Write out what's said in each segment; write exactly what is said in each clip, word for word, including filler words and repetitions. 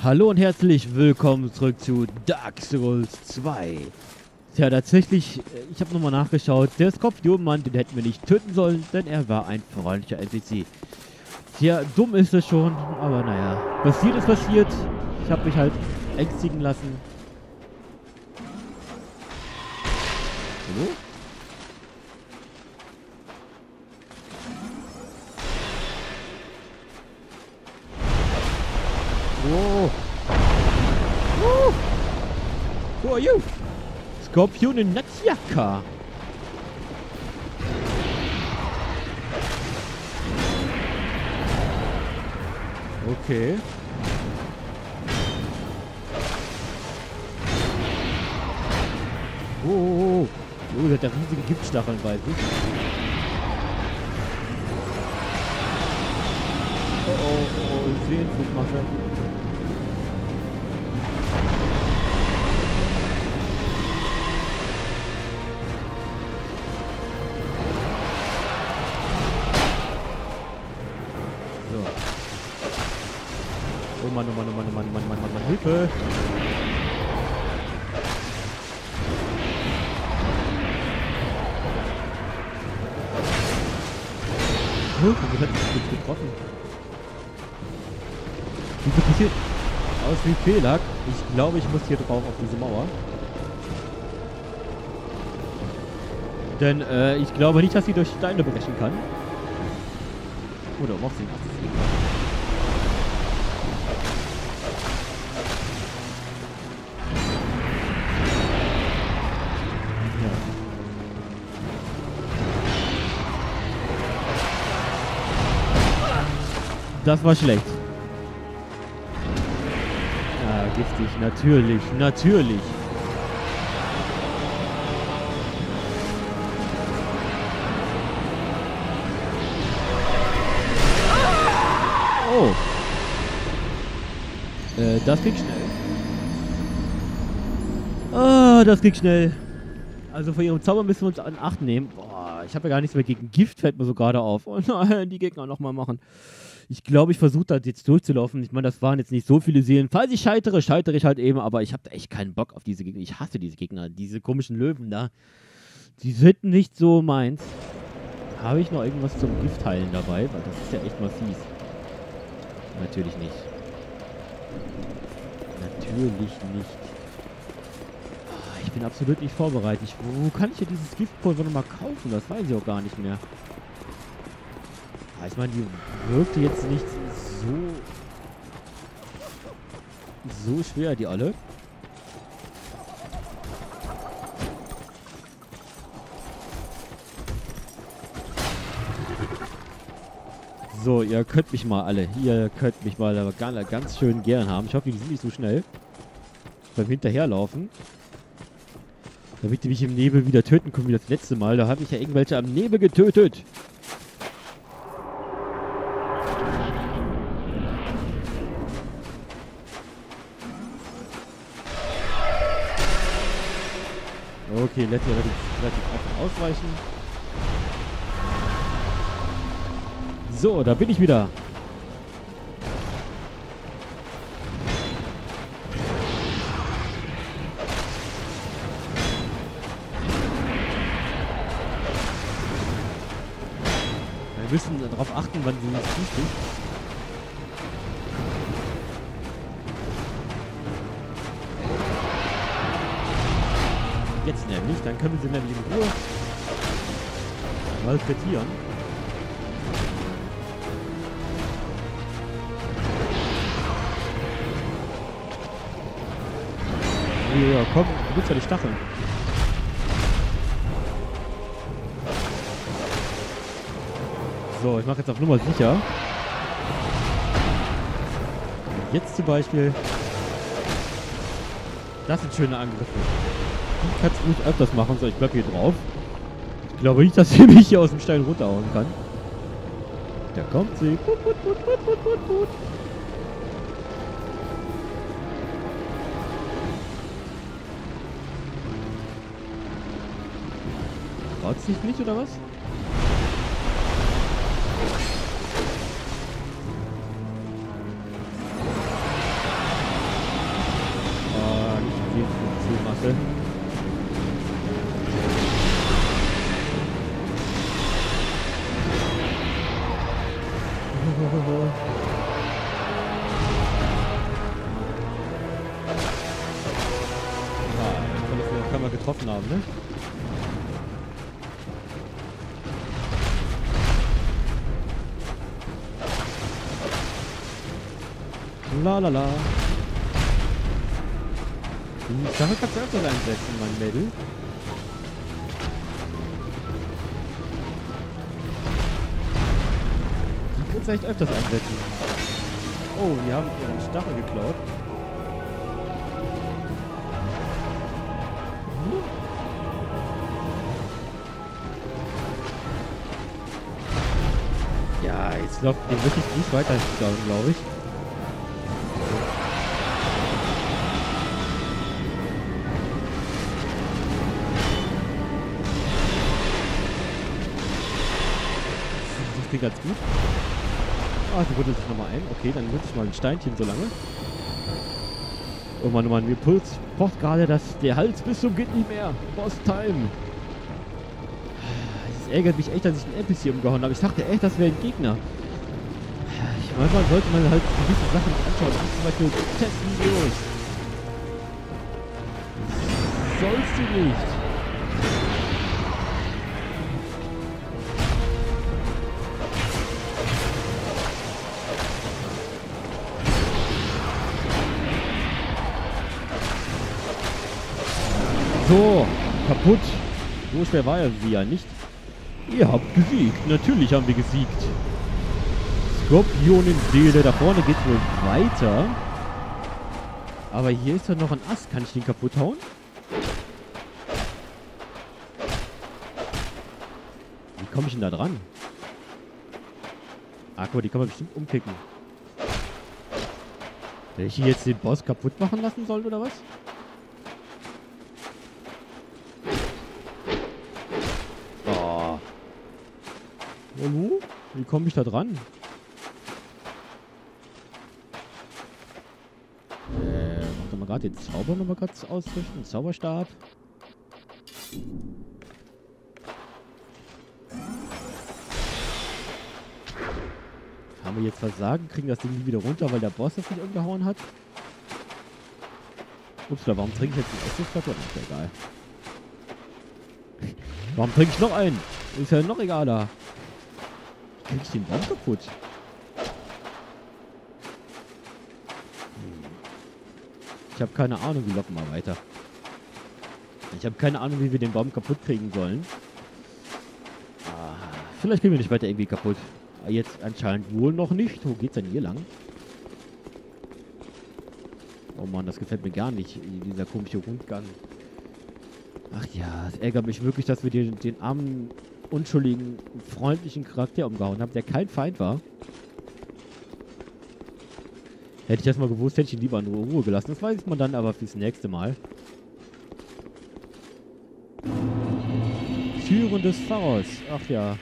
Hallo und herzlich willkommen zurück zu Dark Souls zwei. Tja, tatsächlich, ich habe nochmal nachgeschaut, der Skorpionmann, den hätten wir nicht töten sollen, denn er war ein freundlicher N P C. Tja, dumm ist es schon, aber naja, passiert ist passiert. Ich habe mich halt ängstigen lassen. So? Whoa. Woo. Who are you? Skorpion in Natsjaka. Okay. Oh, oh, oh. Oh, der hat ja riesige Giftstacheln bei sich. Oh, oh, oh, oh, Seelenflugmasse. So. Oh Mann, oh Mann, oh Mann, oh Mann, oh Mann, oh Mann, oh Mann, Hilfe! Oh, das hat mich getroffen. Wieso passiert aus wie Fehlack? Ich glaube, ich muss hier drauf auf diese Mauer. Denn äh, ich glaube nicht, dass sie durch Steine brechen kann. Oder auch sie nicht. Das war schlecht. Ah, giftig. Natürlich. Natürlich. Oh. Äh, das ging schnell. Ah, das ging schnell. Also vor ihrem Zauber müssen wir uns in Acht nehmen. Boah, ich habe ja gar nichts mehr gegen Gift, fällt mir so gerade auf. Oh nein, die Gegner nochmal machen. Ich glaube, ich versuche da jetzt durchzulaufen. Ich meine, das waren jetzt nicht so viele Seelen. Falls ich scheitere, scheitere ich halt eben. Aber ich habe echt keinen Bock auf diese Gegner. Ich hasse diese Gegner. Diese komischen Löwen da. Die sind nicht so meins. Habe ich noch irgendwas zum Giftheilen dabei? Weil das ist ja echt mal fies. Natürlich nicht. Natürlich nicht. Ah, ich bin absolut nicht vorbereitet. Ich, wo kann ich ja dieses Giftpulver nochmal kaufen? Das weiß ich auch gar nicht mehr. Ich meine, die wirkte jetzt nicht so so schwer, die alle. So, ihr könnt mich mal alle, ihr könnt mich mal aber ganz, ganz schön gern haben. Ich hoffe, die sind nicht so schnell beim Hinterherlaufen. Damit die mich im Nebel wieder töten können wie das letzte Mal. Da habe ich ja irgendwelche am Nebel getötet. Okay, lässt sich relativ, relativ einfach ausweichen. So, da bin ich wieder. Wir müssen darauf achten, wann sie uns zustimmt. Jetzt nämlich, dann können wir sie nämlich in Ruhe malträtieren. Ja, komm, du willst ja die Stacheln. So, ich mache jetzt auf Nummer sicher. Jetzt zum Beispiel. Das sind schöne Angriffe. Die kannst du ruhig öfters machen, so ich bleib hier drauf. Ich glaube nicht, dass sie mich hier aus dem Stein runterhauen kann. Da kommt sie. Put, put, put, put, put, put, put. Traut sich nicht, oder was? Scheiße. Kann man getroffen haben, ne? La la la. Die Sache kannst du öfters einsetzen, mein Mädel. Die kannst du echt öfters einsetzen. Oh, die haben ihren Stachel geklaut. Ja, jetzt läuft den wirklich nicht weiter, glaube ich. Das klingt ganz gut. Ah, die buddelt sich nochmal ein. Okay, dann nutze ich mal ein Steinchen so lange. Oh Mann, oh Mann, mir pulst, pocht gerade das, der Hals bis zum geht nicht mehr. Boss Time. Es ärgert mich echt, dass ich einen N P C umgehauen habe. Ich dachte echt, das wäre ein Gegner. Ich, manchmal sollte man halt gewisse Sachen anschauen. Zum Beispiel Testvideos. Sollst du nicht. So, kaputt. So schwer war er sie ja nicht. Ihr habt gesiegt. Natürlich haben wir gesiegt. Skorpionenseele. Da vorne geht's wohl weiter. Aber hier ist doch noch ein Ast. Kann ich den kaputt hauen? Wie komme ich denn da dran? Ah, guck mal, die kann man bestimmt umkicken. Will ich hier jetzt den Boss kaputt machen lassen sollen, oder was? Hallo? Wie komme ich da dran? Äh, mach doch mal gerade den Zauber nochmal kurz ausrichten. Zauberstab. Haben wir jetzt Versagen? Kriegen das Ding nie wieder runter, weil der Boss das nicht umgehauen hat? Ups, warum trinke ich jetzt einen Essensflatter? Ist ja egal. Warum trinke ich noch einen? Ist ja noch egaler. Krieg ich den Baum kaputt? Ich habe keine Ahnung, wie locken wir weiter. Ich habe keine Ahnung, wie wir den Baum kaputt kriegen sollen. Ah, vielleicht kriegen wir nicht weiter irgendwie kaputt. Jetzt anscheinend wohl noch nicht. Wo geht's denn hier lang? Oh Mann, das gefällt mir gar nicht. Dieser komische Rundgang. Ach ja, es ärgert mich wirklich, dass wir den, den armen, unschuldigen, freundlichen Charakter umgehauen haben, der kein Feind war. Hätte ich das mal gewusst, hätte ich ihn lieber in Ruhe gelassen. Das weiß man dann aber fürs nächste Mal. Türen des Pfarrers. Ach ja.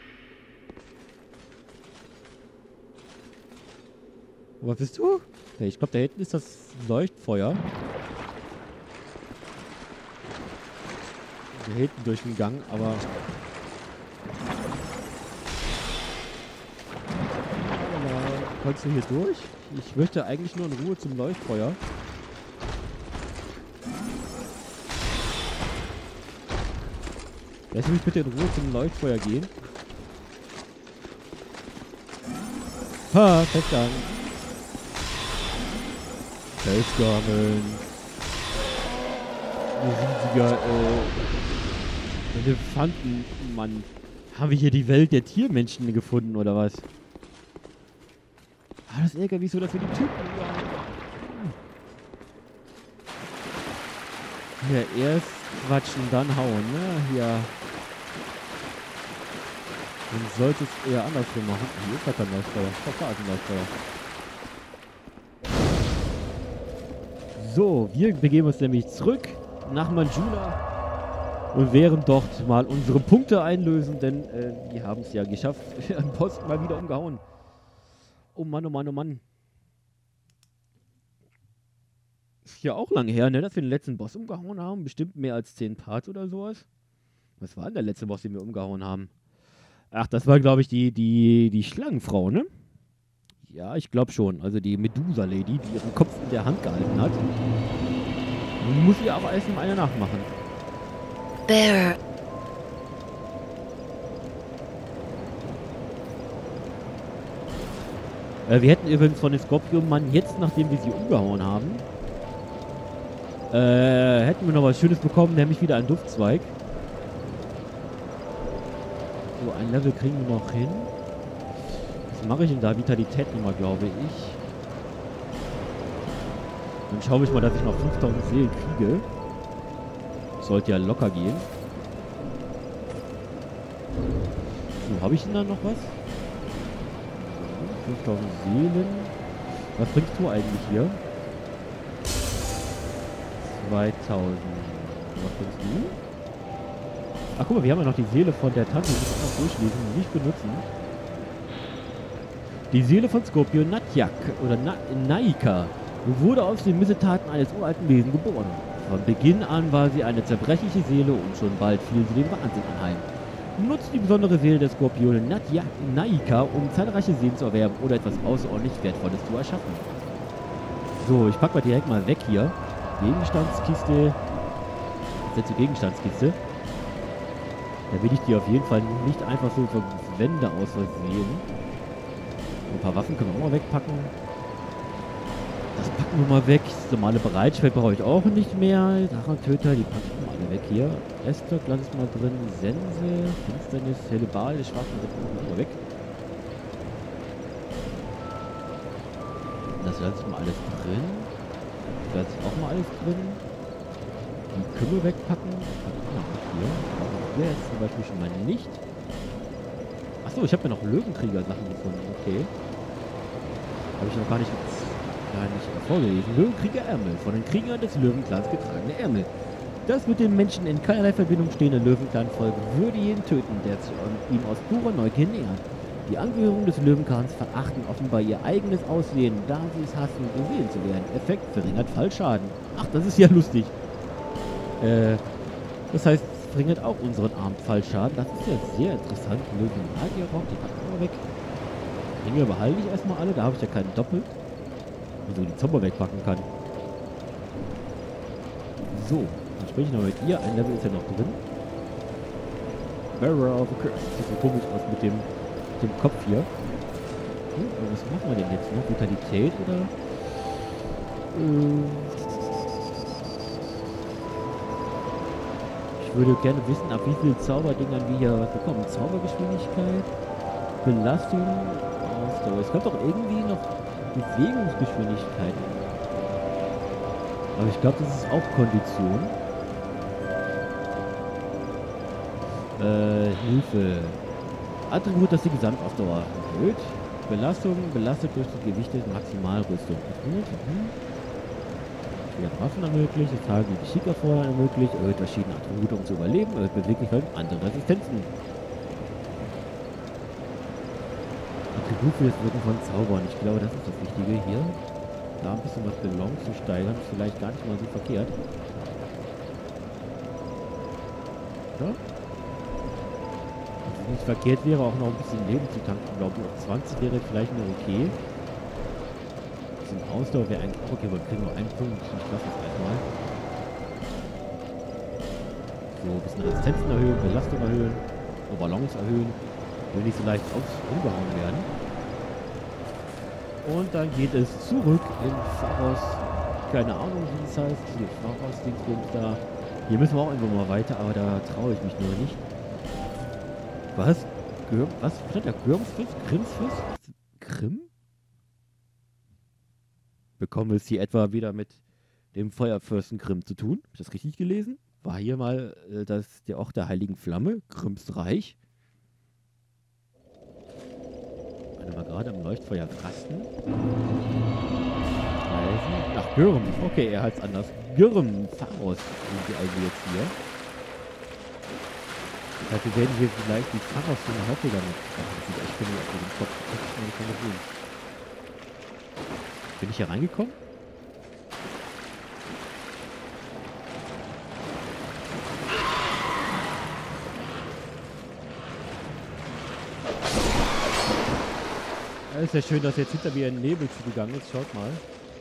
Was bist du? Okay, ich glaube, da hinten ist das Leuchtfeuer. Da hinten durch den Gang, aber... Kommst du hier durch? Ich möchte eigentlich nur in Ruhe zum Leuchtfeuer. Lass mich bitte in Ruhe zum Leuchtfeuer gehen. Ha, festgegangen. Festgegangen. Riesiger, äh, Elefanten, Mann. Haben wir hier die Welt der Tiermenschen gefunden, oder was? Ah, das ärgert mich so, dass wir die Typen hier erst quatschen, dann hauen, ne? Hier. Man sollte es eher andersrum machen. Hier ist gar kein Leuchtfeuer. Doch, da ist ein Leuchtfeuer. So, wir begeben uns nämlich zurück nach Manjula und werden dort mal unsere Punkte einlösen, denn äh, wir haben es ja geschafft. Einen Posten mal wieder umgehauen. Oh Mann, oh Mann, oh Mann. Ist ja auch lange her, ne, dass wir den letzten Boss umgehauen haben. Bestimmt mehr als zehn Parts oder sowas. Was war denn der letzte Boss, den wir umgehauen haben? Ach, das war, glaube ich, die, die, die Schlangenfrau, ne? Ja, ich glaube schon. Also die Medusa-Lady, die ihren Kopf in der Hand gehalten hat. Muss ihr aber erst mal einer nachmachen. Bearer. Äh, wir hätten übrigens von den Skorpion-Mann jetzt, nachdem wir sie umgehauen haben, äh, hätten wir noch was Schönes bekommen, nämlich wieder einen Duftzweig. So, ein Level kriegen wir noch hin. Was mache ich denn da? Vitalität nochmal, glaube ich. Dann schaue ich mal, dass ich noch fünftausend Seelen kriege. Sollte ja locker gehen. So, habe ich denn da noch was? fünftausend Seelen. Was bringst du eigentlich hier? zweitausend. Was bringst du? Ach, guck mal, wir haben ja noch die Seele von der Tante. Die müssen wir noch durchlesen und nicht benutzen. Die Seele von Skorpion Natjak oder Na Naika wurde aus den Missetaten eines uralten Wesens geboren. Von Beginn an war sie eine zerbrechliche Seele und schon bald fiel sie dem Wahnsinn anheim. Nutzt die besondere Seele der Skorpione Natjak Naika, um zahlreiche Seelen zu erwerben oder etwas außerordentlich Wertvolles zu erschaffen. So, ich packe mal direkt mal weg hier. Gegenstandskiste. Setze Gegenstandskiste. Da will ich die auf jeden Fall nicht einfach so verwende aus Versehen. Ein paar Waffen können wir auch mal wegpacken. Das packen wir mal weg. Das normale Bereitschwert brauche ich auch nicht mehr. Drachentöter, die packen wir alle weg hier. Esther, Glanz mal drin. Sense, Finsternis, Hellebal, die schwarzen Rippen mal weg. Das lasse ich mal alles drin. Das lasse ich auch mal alles drin. Die können wir wegpacken. Hier. Hier jetzt zum Beispiel schon mal nicht. Achso, ich habe ja noch Löwenkrieger-Sachen gefunden. Okay. Habe ich noch gar nicht, gar nicht vorgelesen. Löwenkrieger-Ärmel. Von den Kriegern des Löwenclans getragene Ärmel. Das mit den Menschen in keinerlei Verbindung stehende Löwenclan-Volk würde jeden töten, der sich ihm aus purer Neugier nähert. Die Angehörigen des Löwenclans verachten offenbar ihr eigenes Aussehen, da sie es hassen, gesehen zu werden. Effekt verringert Fallschaden. Ach, das ist ja lustig. Äh, das heißt, es verringert auch unseren armen Fallschaden. Das ist ja sehr interessant. Löwen-Magierrock, die packen wir weg. Ringe behalte ich erstmal alle, da habe ich ja keinen Doppel. Also die Zauber wegpacken kann. So, dann spreche ich noch mit ihr. Ein Level ist ja noch drin. Bearer of a Curse. Sieht so komisch aus mit dem, dem Kopf hier. Hm, was machen wir denn jetzt noch? Vitalität oder? Äh, ich würde gerne wissen, ab wie vielen Zauberdingern wir hier was bekommen. Zaubergeschwindigkeit, Belastung, Ausdauer. Es kommt doch irgendwie noch Bewegungsgeschwindigkeit. Aber ich glaube, das ist auch Kondition. Äh, Hilfe. Attribut, das die Gesamtausdauer erhöht. Belastung, belastet durch die Gewichte Maximalrüstung. Gut. Mhm. Wieder Waffen ermöglicht, das Tragen die Geschick-Erfordern ermöglicht, erhöht verschiedene Attribute, um zu überleben, erhöht Beweglichkeit und andere Resistenzen. Attribut für das Wirken von Zaubern. Ich glaube, das ist das Wichtige hier. Da ein bisschen was Belong zu steigern, ist vielleicht gar nicht mal so verkehrt. Ja? Also nicht verkehrt wäre, auch noch ein bisschen Leben zu tanken. Ich glaube, auf zwanzig wäre vielleicht nur okay. Ein Ausdauer wäre eigentlich okay, aber wir kriegen nur einen Punkt. Ich lasse das erstmal. So, ein bisschen Resistenzen erhöhen, Belastung erhöhen, so Balance erhöhen. Will nicht so leicht aus umgehauen werden. Und dann geht es zurück in Pharos. Keine Ahnung, wie es heißt. Hier, Pharos-Dingsbums da. Hier müssen wir auch irgendwo mal weiter, aber da traue ich mich nur nicht. Was? Gürm? Was stand da? Gürmsfist? Grimsfist? Grimm? Bekommen wir es hier etwa wieder mit dem Feuerfürsten Grimm zu tun? Habe ich das richtig gelesen? War hier mal äh, das, der Ort der heiligen Flamme? Grimms Reich? Warte mal, gerade am Leuchtfeuer rasten. Reisen. Ach, Gürm. Okay, er heißt anders. Gürm. Pharos sind wir also jetzt hier. Das heißt, wir werden hier vielleicht die Pharos von der häufiger mit. Das sieht echt cool aus mit dem Kopf. Das ist mal keine Sinn. Bin ich hier reingekommen? ist ja schön, dass jetzt hinter mir ein Nebel zugegangen ist. Schaut mal.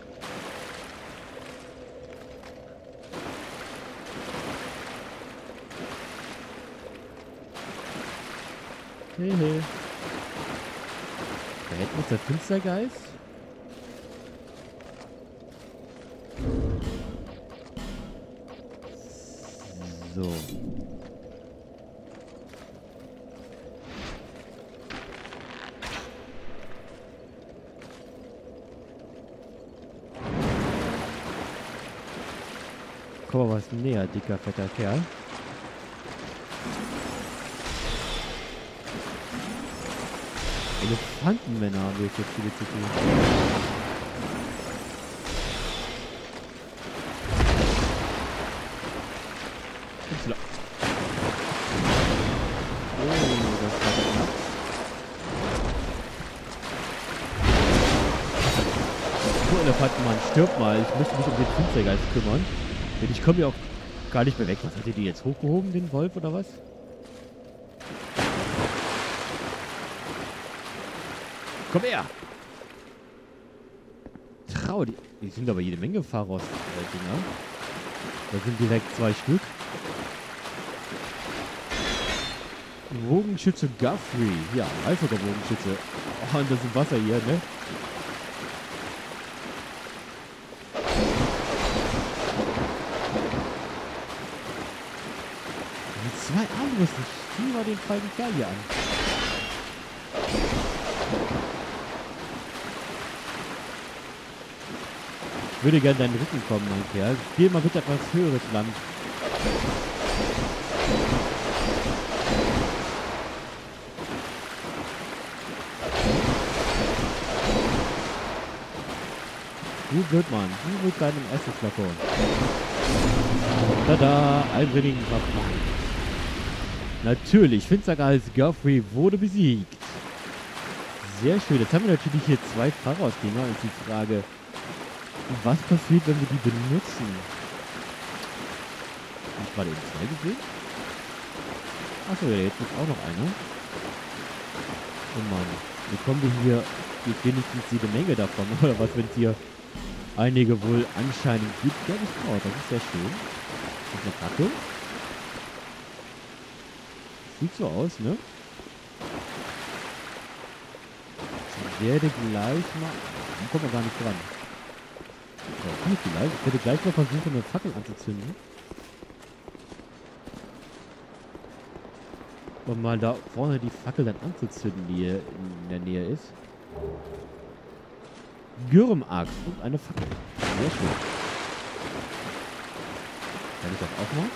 Hehe. Da hinten ist der Finstergeist. So. Komm mal was näher, dicker, fetter Kerl. Elefantenmänner haben wir jetzt viele zu tun. Upsala. Oh, das war knapp. So, Elefantenmann, stirb mal. Ich möchte mich um den Finstergeist kümmern. Denn ich komme ja auch gar nicht mehr weg. Was hat ihr die jetzt hochgehoben, den Wolf, oder was? Komm her! Trau, die, die sind aber jede Menge Pharos-Dinger. Da sind direkt zwei Stück. Bogenschütze Guthrie. Ja, einfacher Bogenschütze. Oh, und das ist Wasser hier, ne? Die zwei Armbrüsten. Zieh mal den falschen Kerl hier an. Ich würde gerne deinen Rücken kommen, mein Kerl. Geh mal bitte etwas höheres Land. Du Blödmann, du mit deinem Essensflakon. Tada, einsinnigen Waffen. Natürlich, Finstergeist Guthrie wurde besiegt. Sehr schön. Jetzt haben wir natürlich hier zwei Pharos-Dinger. Und die Frage, was passiert, wenn wir die benutzen? Hab ich gerade eben zwei gesehen? Achso, ja, jetzt ist auch noch einer. Oh Mann. Bekommen wir hier jetzt wenigstens jede Menge davon, oder was, wenn es hier einige wohl anscheinend gibt? Ja, das braucht. Das ist sehr schön. Das ist eine Fackel. Sieht so aus, ne? Ich werde gleich mal... Dann kommt man gar nicht dran. So, hier vielleicht. Ich werde gleich mal versuchen, eine Fackel anzuzünden. Und mal da vorne die Fackel dann anzuzünden, die hier in der Nähe ist. Gürm-Axt und eine Fackel. Sehr schön. Kann ich das auch mal?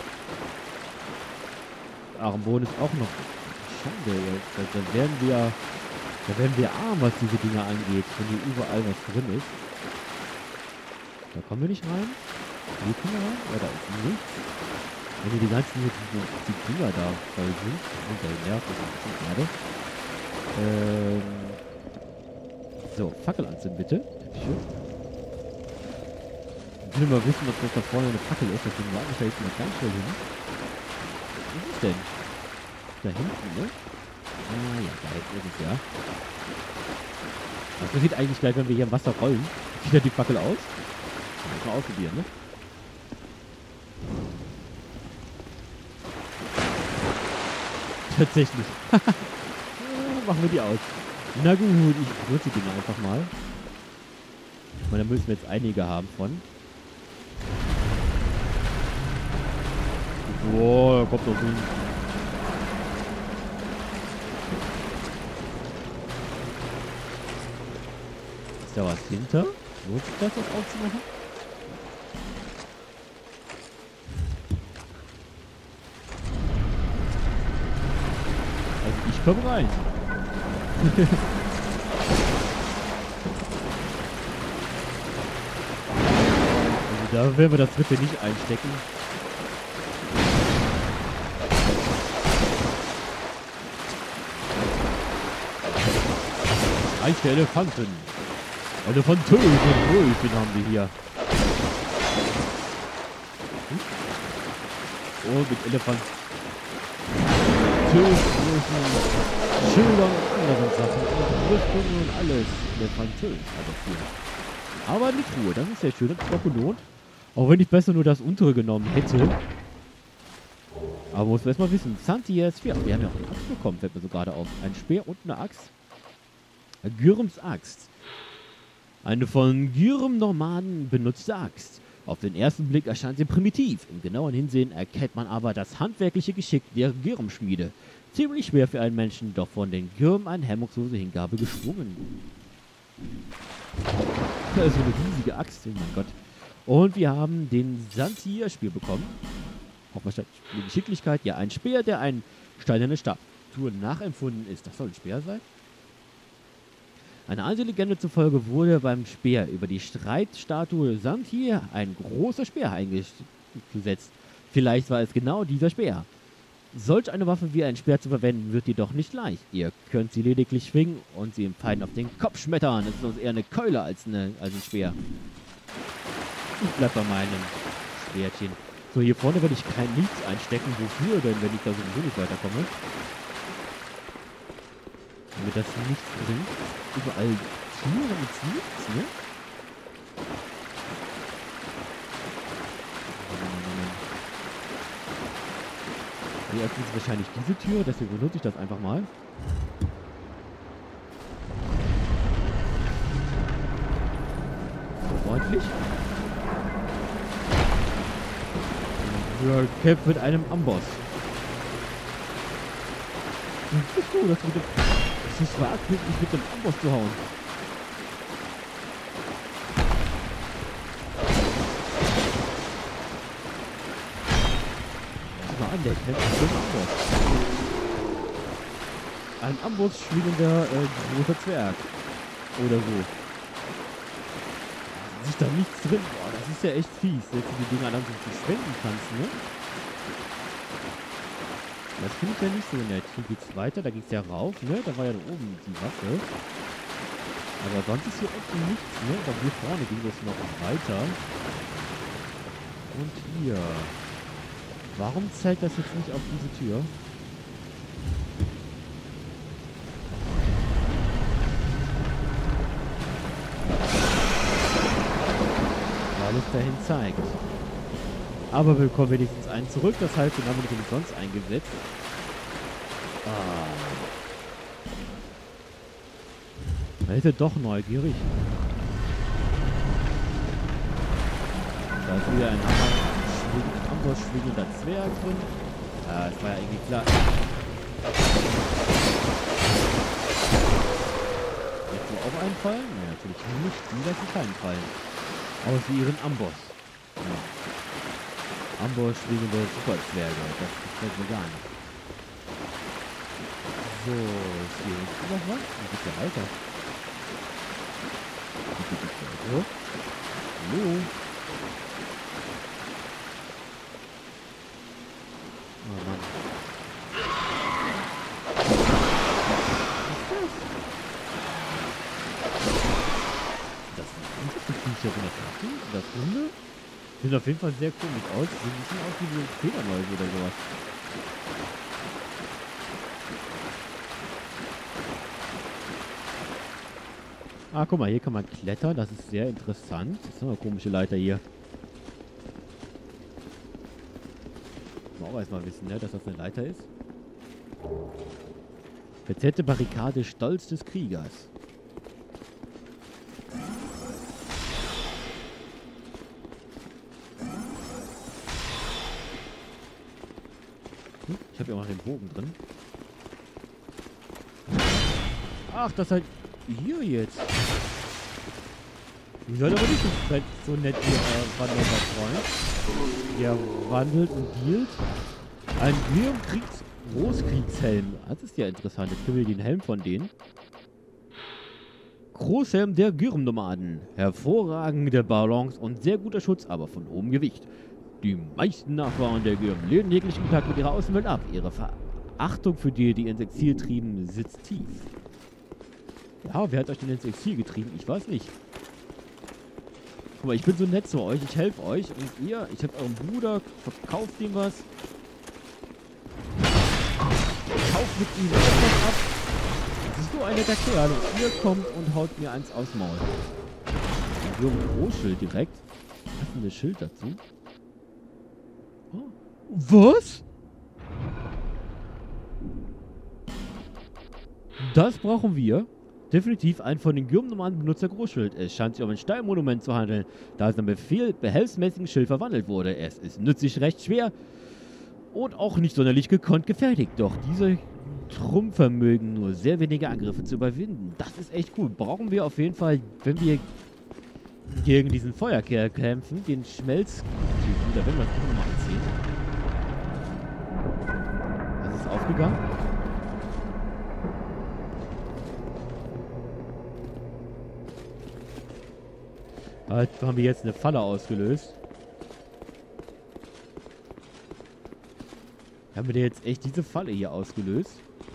Armboden ist auch noch... Schade, da, da werden wir... Da werden wir arm, was diese Dinger angeht, wenn hier überall was drin ist. Da kommen wir nicht rein. Hier kommen wir rein. Ja, da ist nichts. Wenn hier die ganzen die, die Dinger da voll sind. Und der nervt das ein bisschen gerade. Ähm. So, Fackel anzünden, bitte. Dankeschön. Ich will mal wissen, ob das da vorne eine Fackel ist. Deswegen warte ich da jetzt mal ganz schnell hin. Was ist denn? Da hinten, ne? Ah ja, da ist es ja. Das passiert eigentlich gleich, wenn wir hier im Wasser rollen. Sieht ja die Fackel aus. Muss mal ausprobieren, ne? Tatsächlich. Machen wir die aus. Na gut, ich nutze die einfach mal. Ich meine, da müssen wir jetzt einige haben von. Boah, da kommt doch hin. Ist da was hinter? Lohnt sich das, das aufzumachen? Also ich komme rein. Also da werden wir das dritte nicht einstecken. Reiche Elefanten. Elefantösen Wölfchen haben wir hier. Hm? Oh, mit Elefant. Schildern. anderen Sachen und Ursprünge und alles der Französisch adoptiert. Aber nicht Ruhe, das ist sehr schön, das ist doch belohnt. Auch wenn ich besser nur das untere genommen hätte. Aber muss man erstmal wissen, Santiers vier. Wir haben ja auch eine Axt bekommen, fällt mir so gerade auf. Ein Speer und eine Axt. Gürms Axt. Eine von Gürm Normannen benutzte Axt. Auf den ersten Blick erscheint sie primitiv. Im genauen Hinsehen erkennt man aber das handwerkliche Geschick der Gürm-Schmiede. Ziemlich schwer für einen Menschen, doch von den Gürm eine hemmungslose Hingabe geschwungen. Das ist so eine riesige Axt, oh mein Gott. Und wir haben den Santier-Spiel bekommen. Auch wahrscheinlich die Geschicklichkeit. Ja, ein Speer, der eine steinerne Statue nachempfunden ist. Das soll ein Speer sein? Eine alte Legende zufolge wurde beim Speer über die Streitstatue Santier ein großer Speer eingesetzt. Vielleicht war es genau dieser Speer. Solch eine Waffe wie ein Speer zu verwenden, wird jedoch nicht leicht. Ihr könnt sie lediglich schwingen und sie im Feind auf den Kopf schmettern. Es ist uns eher eine Keule als, eine, als ein Speer. Ich bleib bei meinem Schwertchen. So, hier vorne werde ich kein Nichts einstecken. Wofür denn, wenn ich da sowieso nicht weiterkomme? Damit das nichts bringt. Überall Türen mit nichts, ne? Hier öffnet sich wahrscheinlich diese Tür, deswegen benutze ich das einfach mal. Freundlich. Wir kämpfen mit einem Amboss. Oh, das, mit dem, das ist wagt, mich mit dem Amboss zu hauen. Schau mal an, der kämpft mit dem Amboss. Ein Amboss schwingender äh, großer Zwerg. Oder so. Da ist da nichts drin. Boah, das ist ja echt fies, dass du die Dinger dann so verschwenden kannst, ne? Das finde ich ja nicht so nett. Hier geht's weiter, da ging's ja rauf, ne? Da war ja da oben die Waffe. Aber sonst ist hier unten nichts, ne? Aber hier vorne ging es noch weiter. Und hier. Warum zeigt das jetzt nicht auf diese Tür? Weil es dahin zeigt. Aber wir bekommen wenigstens einen zurück, das heißt, den haben wir nicht umsonst eingesetzt. Ah. Man ist ja doch neugierig. Da ist wieder ein Amboss schwingender Zwerg drin. Ja, das war ja irgendwie klar. Jetzt so auch einfallen? Ja, natürlich nicht. Die lassen keinen fallen. Außer ihren Amboss. Ja. Amboss schwingende Superzwerge. Das gefällt mir gar nicht. So, ist hier hinten noch was? Wie geht's ja weiter? Wie geht es weiter? Hallo? Oh Mann. Was ist das? Das sind die Viecher von der Karte? Das Hunde? Sieht auf jeden Fall sehr komisch aus. Sieht ein bisschen aus wie so Fledermäuse oder sowas. Ah, guck mal, hier kann man klettern. Das ist sehr interessant. Das ist noch eine komische Leiter hier. Muss man auch erstmal wissen, ne, dass das eine Leiter ist. Verzerrte Barrikade, Stolz des Kriegers. Ich habe ja auch noch den Bogen drin. Ach, das halt hier jetzt. Die soll aber nicht so, so nett hier äh, wandern, mein Freund. Der wandelt und dealt. Ein Kriegs Großkriegshelm. Das ist ja interessant. Jetzt können wir den Helm von denen. Großhelm der Gürm-Nomaden. Hervorragende Balance und sehr guter Schutz, aber von hohem Gewicht. Die meisten Nachfahren der Gürm lehnen jeglichen Kontakt mit ihrer Außenwelt ab. Ihre Verachtung für die, die ins Exil trieben, sitzt tief. Ja, wer hat euch denn ins Exil getrieben? Ich weiß nicht. Guck mal, ich bin so nett zu euch. Ich helfe euch. Und ihr, ich habe euren Bruder, verkauft ihm was. Kauft mit ihm etwas ab. Was ist so ein netter Kerl. Und ihr kommt und haut mir eins aufs Maul. So ein Großschild direkt. Passendes Schild dazu. Oh. Was? Das brauchen wir. Definitiv ein von den Gürmnomaden benutzer Großschild. Es scheint sich um ein Steinmonument zu handeln, da es ein Befehl behelfsmäßigen Schild verwandelt wurde. Es ist nützlich recht schwer und auch nicht sonderlich gekonnt gefertigt. Doch diese Trumpf vermögen nur sehr wenige Angriffe zu überwinden. Das ist echt cool. Brauchen wir auf jeden Fall, wenn wir gegen diesen Feuerkerl kämpfen, den Schmelz... Da werden wir das auch nochmal anziehen. Das ist aufgegangen. Halt, haben wir jetzt eine Falle ausgelöst. Haben wir denn jetzt echt diese Falle hier ausgelöst?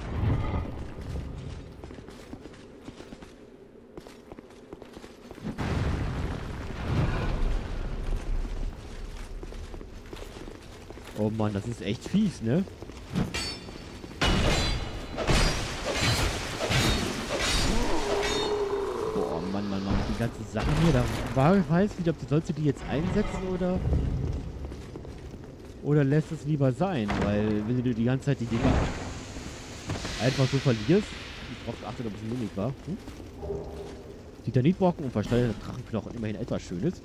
Oh Mann, das ist echt fies, ne? Boah, Mann, Mann, Mann. Die ganze Sache hier, da war, ich weiß nicht, ob du sollst du die jetzt einsetzen oder... Oder lässt es lieber sein, weil wenn du die ganze Zeit die Dinger einfach so verlierst, ich drauf geachtet, ob es ein Mimik war. Hm? Titanitbrocken und versteinerter Drachenknochen, immerhin etwas Schönes.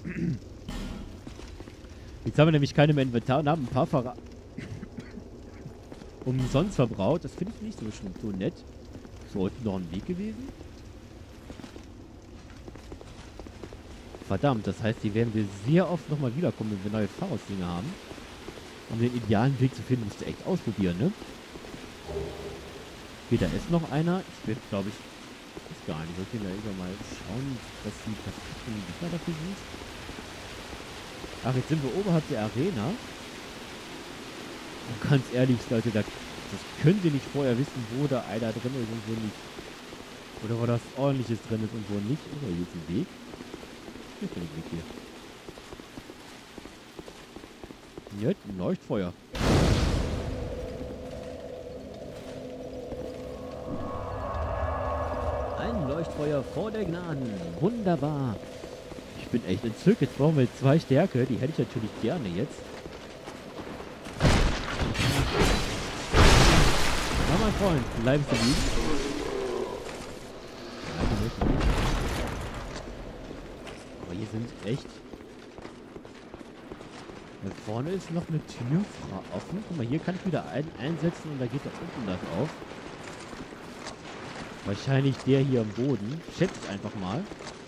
Jetzt haben wir nämlich keine mehr im Inventar und haben ein paar Ver umsonst verbraucht. Das finde ich nicht so, so nett. So, unten noch ein Weg gewesen. Verdammt, das heißt, hier werden wir sehr oft nochmal wiederkommen, wenn wir neue Pharros-Dinge haben. Um den idealen Weg zu finden, musst du echt ausprobieren, ne? Okay, da ist noch einer. Ich will, glaube ich, ist gar nicht. Ich wollte da irgendwann mal schauen, was die perfekten Gegner dafür sind. Ach, jetzt sind wir oberhalb der Arena. Und ganz ehrlich, Leute, da, das könnt ihr nicht vorher wissen, wo da einer drin ist und wo nicht. Oder wo das ordentliches drin ist und wo nicht. Oh, hier ist ein Weg. Hier ist ein Weg hier. Jetzt ein Leuchtfeuer. Ein Leuchtfeuer vor der Gnaden. Wunderbar. Ich bin echt entzückt. Jetzt brauchen wir zwei Stärke. Die hätte ich natürlich gerne jetzt. Na, mein Freund, bleibst du liegen? Aber hier sind echt... Da vorne ist noch eine Tür offen. Guck mal, hier kann ich wieder ein einsetzen und da geht da unten das auf. Wahrscheinlich der hier am Boden. Schätze ich einfach mal.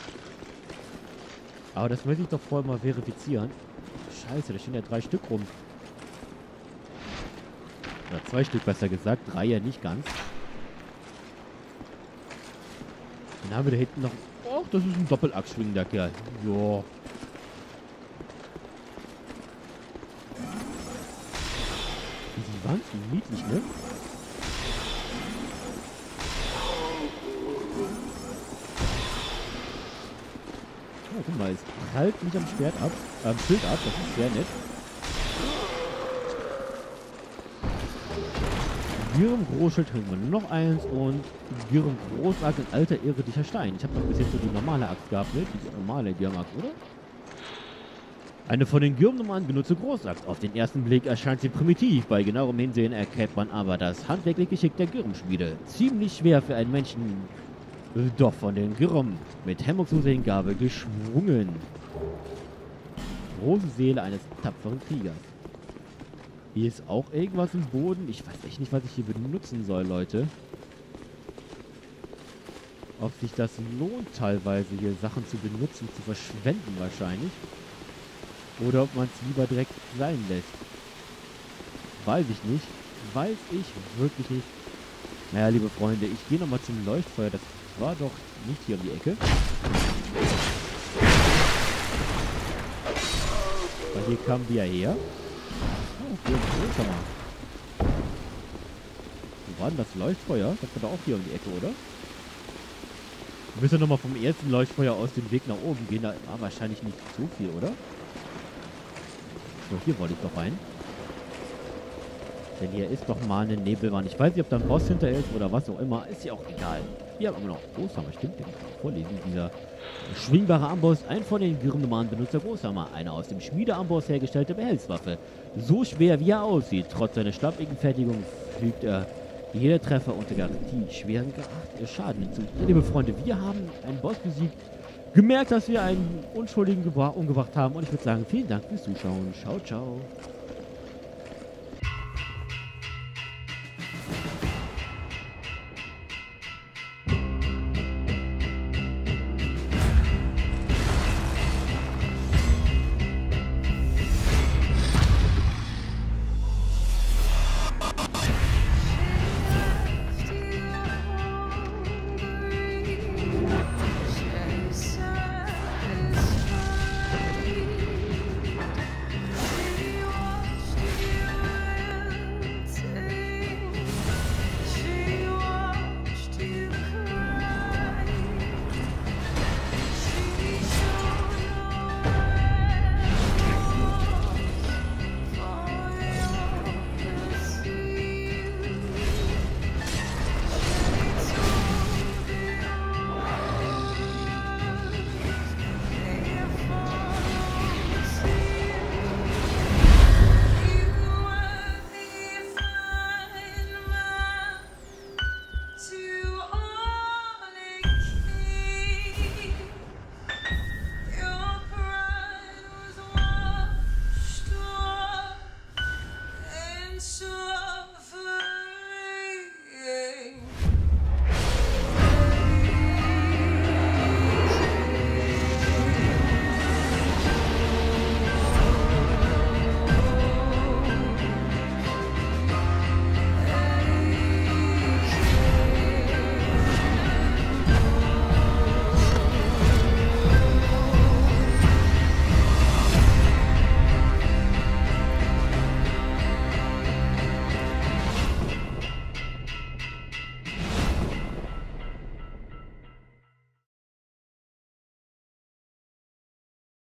Aber das möchte ich doch vorher mal verifizieren. Scheiße, da stehen ja drei Stück rum. Oder zwei Stück besser gesagt. Drei ja nicht ganz. Dann haben wir da hinten noch... Oh, das ist ein Doppelachsschwingender Kerl. Joa. Die waren so niedlich, ne? Oh, guck mal, es prallt nicht am Schwert ab, am Schild ab, das ist sehr nett. Gürm Großschild kriegen wir noch eins und Gürm Großaxt, ein alter irdischer Stein. Ich habe noch bis jetzt so die normale Axt gehabt, ne? Die normale Gürm-Axt, oder? Eine von den Gürmnomaden benutzte Großaxt. Auf den ersten Blick erscheint sie primitiv. Bei genauerem Hinsehen erkennt man aber das handwerkliche Geschick der Gürmschmiede. Ziemlich schwer für einen Menschen, doch von den Gürm mit hemmungsloser Hingabe geschwungen. Große Seele eines tapferen Kriegers. Hier ist auch irgendwas im Boden. Ich weiß echt nicht, was ich hier benutzen soll, Leute. Ob sich das lohnt, teilweise hier Sachen zu benutzen, zu verschwenden wahrscheinlich. Oder ob man es lieber direkt sein lässt. Weiß ich nicht. Weiß ich wirklich nicht. Naja, liebe Freunde, ich gehe nochmal zum Leuchtfeuer. Das war doch nicht hier um die Ecke. Weil hier kamen wir ja her. Oh, hier im Wohnzimmer. Wo war denn das Leuchtfeuer? Das war doch auch hier um die Ecke, oder? Wir müssen nochmal vom ersten Leuchtfeuer aus dem Weg nach oben gehen. Da war wahrscheinlich nicht so viel, oder? So, hier wollte ich doch rein. Denn hier ist doch mal eine Nebelwand. Ich weiß nicht, ob da ein Boss hinter ist oder was auch immer. Ist ja auch egal. Wir haben immer noch Großhammer. Stimmt, den kann ich auch vorlesen. Dieser schwingbare Amboss. Ein von den Gyrnomanen benutzt der Großhammer. Eine aus dem Schmiedeamboss hergestellte Behelfswaffe. So schwer wie er aussieht. Trotz seiner schlappigen Fertigung fügt er jeder Treffer unter Garantie schweren Gra- Schaden hinzu. Ja, liebe Freunde, wir haben einen Boss besiegt. Gemerkt, dass wir einen Unschuldigen gebra- umgebracht haben. Und ich würde sagen, vielen Dank fürs Zuschauen. Ciao, ciao.